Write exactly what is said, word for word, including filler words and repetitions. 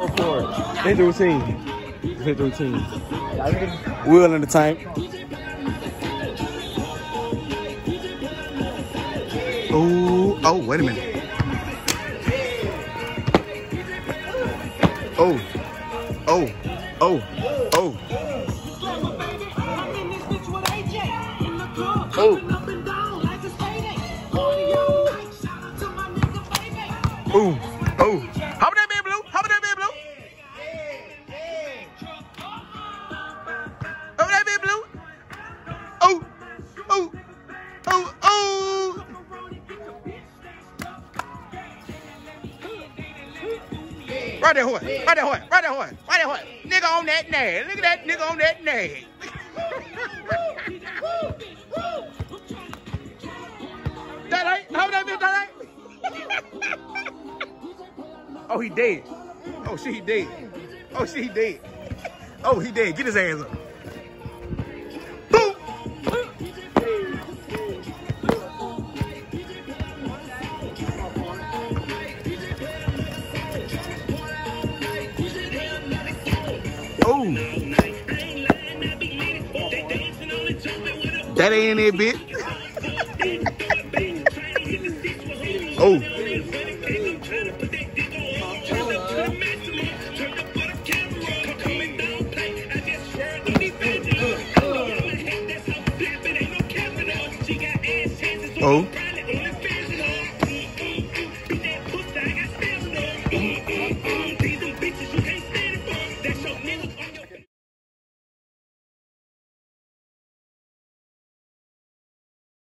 Go for it. Hit the routine. Hit the routine. Wheel in the tank. Oh, oh, wait a minute. Oh, oh, oh, oh. Oh. Ooh, oh. How about that big blue? How about that big blue? How about that big blue? Oh, oh, oh, oh. Right there, horse. Right there, horse. Right there, horse. Right there, horse. Nigga on that nag. Look at that nigga on that nag. That ain't. How that bitch? That ain't. Oh, he dead. Oh, shit, he dead. Oh, shit, he dead. Oh, he dead. Get his ass up. Boom. Oh. That ain't it, bitch. Oh. Oh.